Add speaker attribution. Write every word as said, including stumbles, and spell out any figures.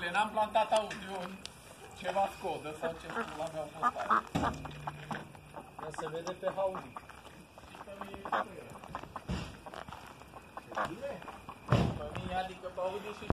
Speaker 1: zile, n-am plantat audio în ceva Scodă sau ce pula mea au fost aia.
Speaker 2: Ia se vede pe Audi.
Speaker 1: Pe mine, adică pe Audi și